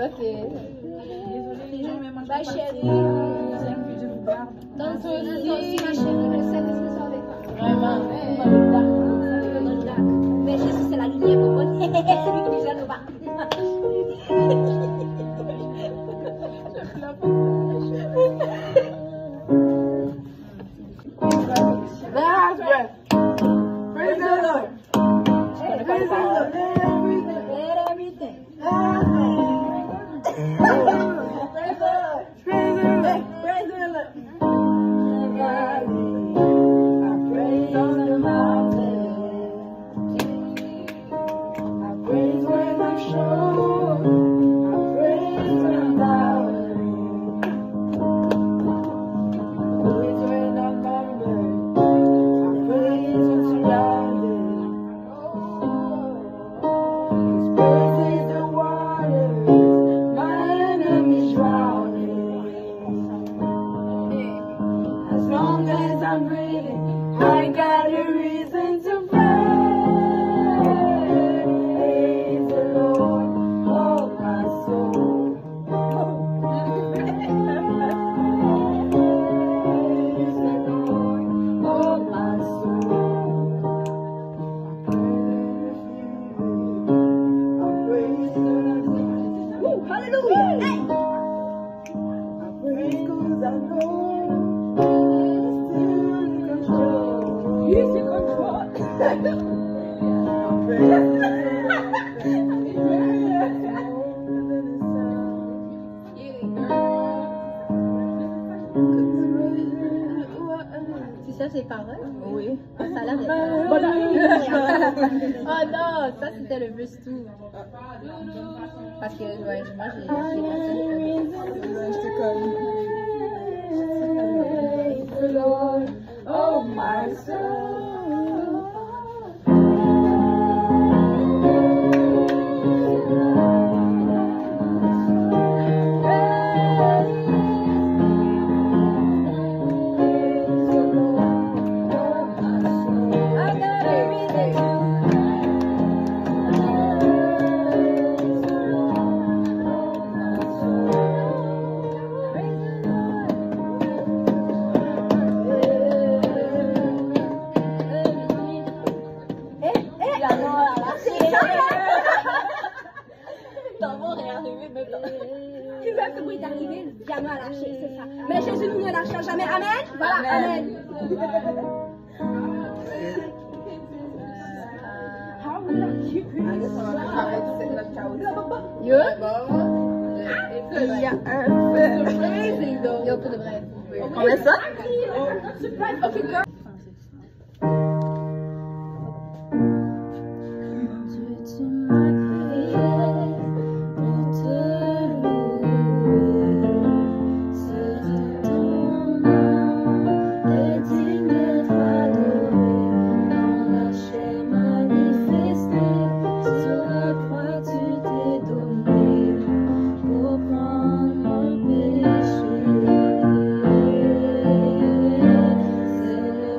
Ok. Bye chérie. Dans son lit, ma chérie, je sais que c'est ça avec toi. Vraiment. Mais Jésus, c'est la lumière pour moi. C'est lui qui déjà nous bat. Last breath. Praise the Lord. Praise the Lord. Let everything. Last breath. Praise the Lord. Praise the Lord. Praise the Lord. I praise on the mountain. I praise when I'm sure. I praise when I'm doubting. Praise when I'm numbered. I praise when surrounded. His praise is the water. My enemies drowning. As long as I'm breathing, I got a reason to praise the Lord, oh my soul. Praise the Lord, oh my soul. I praise the Lord. Hallelujah. Hey. I praise 'cause I know He's in control. C'est ça, c'est paroles? Oui. Ça a l'air d'être. Oh non, ça c'était le bus tout. Parce que, ouais, moi j'ai J'étais comme Praise the Lord, oh my soul. Tu veux que vous arrivez, le piano à lâcher, c'est ça. Mais Jésus nous ne lâchera jamais. Amen. Voilà, amen. Yo, il y a un Yo, pour de vrai. On met ça? Okay, girl. C'est le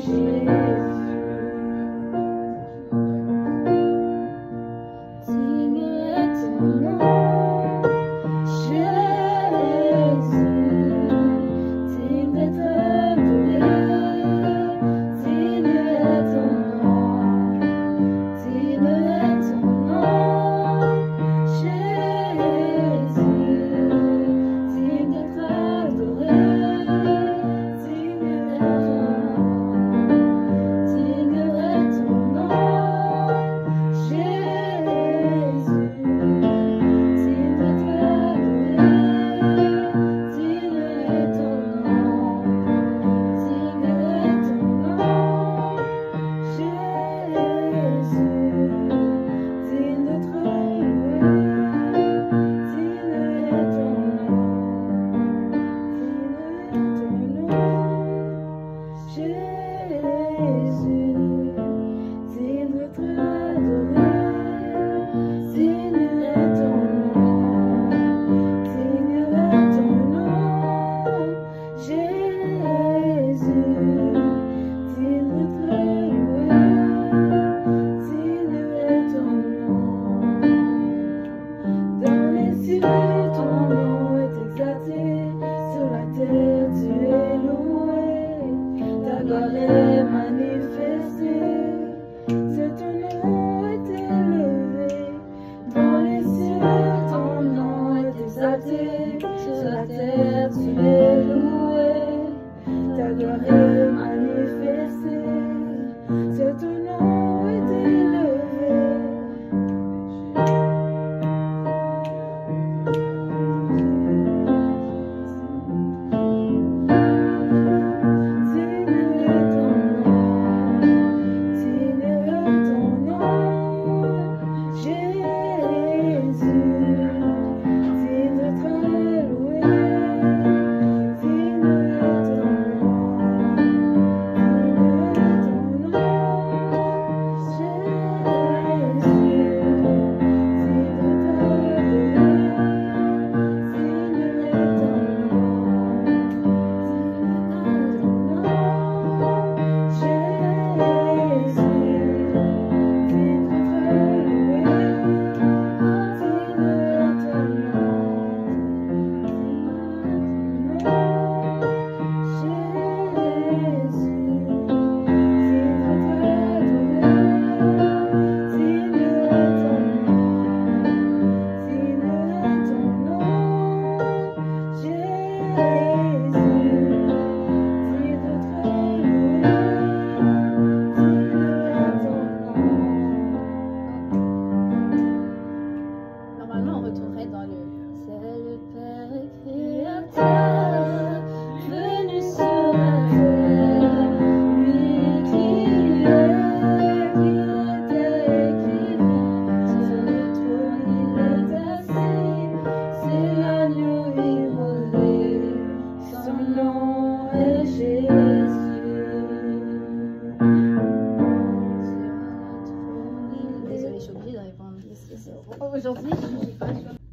Aujourd'hui, je sais pas.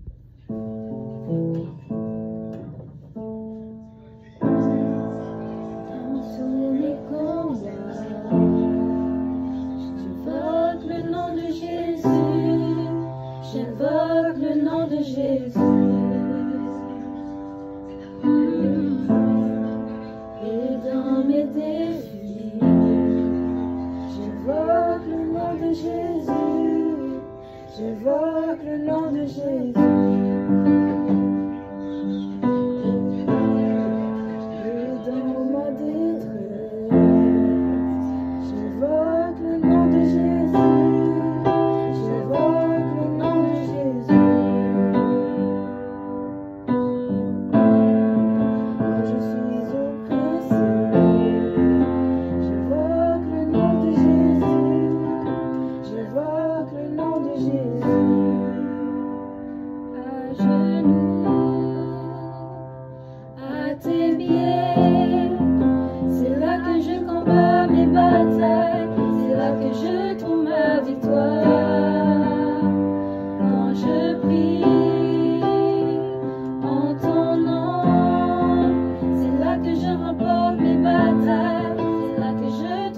J'invoque le nom de Jésus, j'invoque le nom de Jésus. Et dans mes défis, j'invoque le nom de Jésus, j'invoque le nom de Jésus. Et dans ma détresse, j'invoque le nom de Jésus, j'invoque le nom de Jésus. Quand je suis oppressé, j'invoque le nom de Jésus, j'invoque le nom de Jésus. À genoux, à tes pieds, c'est là que je combats mes batailles, c'est là que je trouve ma victoire. Quand je prie en ton nom, c'est là que je remporte mes batailles, c'est là que je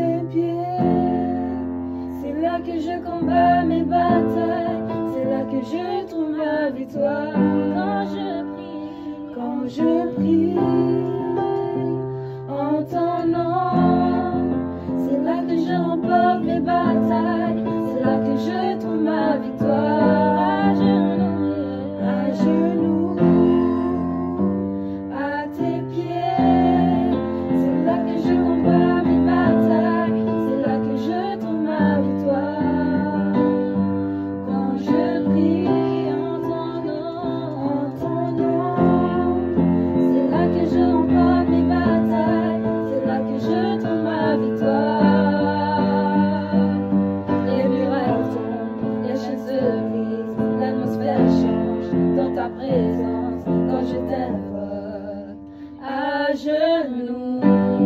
tes pieds. C'est là que je combats mes batailles, c'est là que je trouve ma victoire. Quand je prie en ton nom, c'est là que je remporte mes batailles, c'est là que je trouve ma victoire. À genoux, à tes pieds, c'est là que je combats mes batailles, c'est là que je trouve ma victoire. Quand je prie en ton nom, c'est là que je remporte mes batailles, c'est là que je trouve ma victoire. Les murailles tombent, les chaînes se brisent, l'atmosphère change dans ta présence quand je t'invoque à genoux.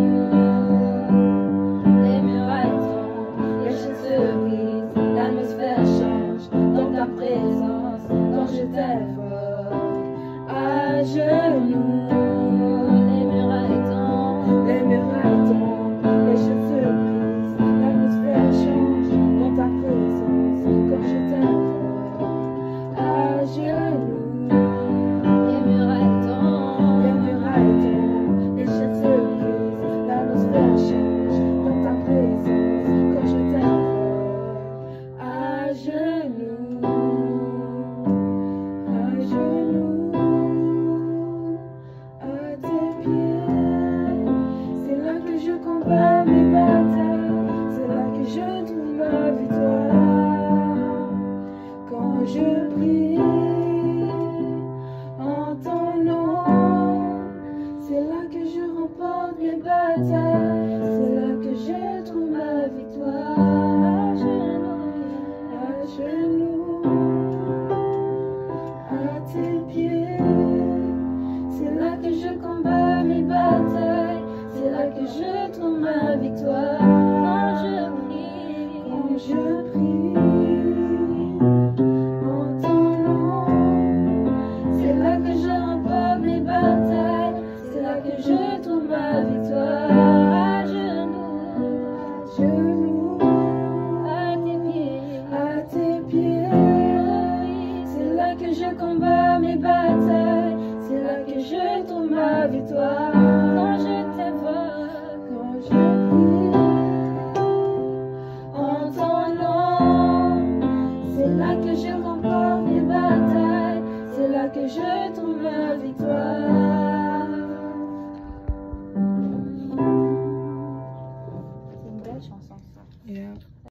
Les murailles tombent, les chaînes se brisent, l'atmosphère change dans ta présence quand je t'invoque à genoux. Les murailles tombent, les chaînes se brisent, l'atmosphère change dans ta présence quand je t'invoque à genoux. Les murailles tombent, les chaînes se brisent, l'atmosphère change dans ta présence quand je t'invoque à genoux. À genoux, à tes pieds, c'est là que je combats mes batailles, c'est là que je trouve ma victoire. Quand je prie en ton nom, c'est là que je remporte mes batailles, c'est là que je trouve ma victoire. À genoux, à tes pieds, c'est là que je combats mes batailles, c'est là que je trouve ma victoire. Quand je prie en ton nom, c'est là que je remporte mes batailles, c'est là que je trouve ma victoire. À genoux, à tes pieds, c'est là que je combats mes batailles, c'est là que je trouve ma victoire. Quand je t'invoque, quand je prie en ton nom, c'est là que je remporte mes batailles, c'est là que je trouve ma victoire.